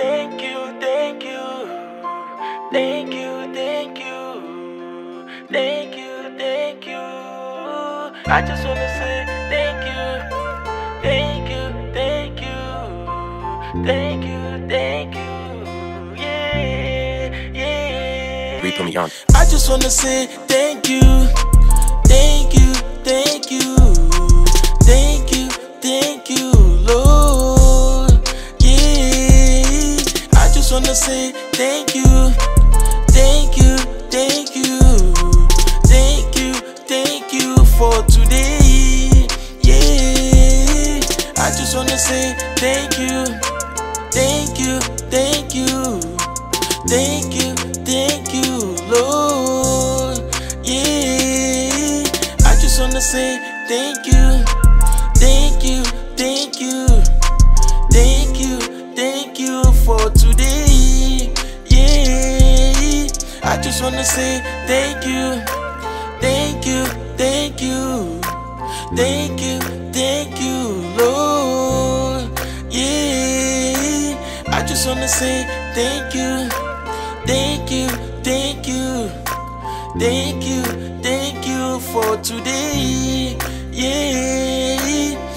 thank you, thank you, thank you, thank you, thank you, thank you. I just wanna say thank you, thank you, thank you, thank you, thank you. Yeah, yeah. Read me on. I just wanna say thank you, thank you, thank you, thank you, thank you, Lord. Yeah, I just wanna say thank you, thank you, thank you, thank you, thank you for today. Yeah, I just wanna say thank you, thank you, thank you, thank you, thank you, Lord. Yeah, I just wanna say thank you, thank you, thank you, thank you, thank you for today. Yeah, I just wanna say thank you, thank you, thank you, thank you, thank you, Lord. Yeah, I just wanna say thank you, thank you, thank you, thank you, thank you for today. Yeah.